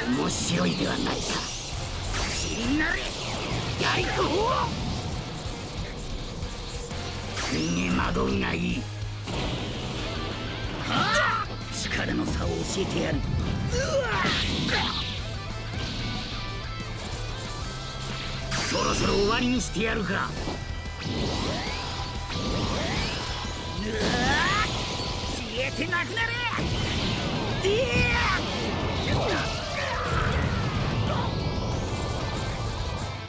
面白いではないか。塵になれやりこほう。逃げ惑うがいい。はあ、力の差を教えてやる。そろそろ終わりにしてやるか。消えてなくなれ。でー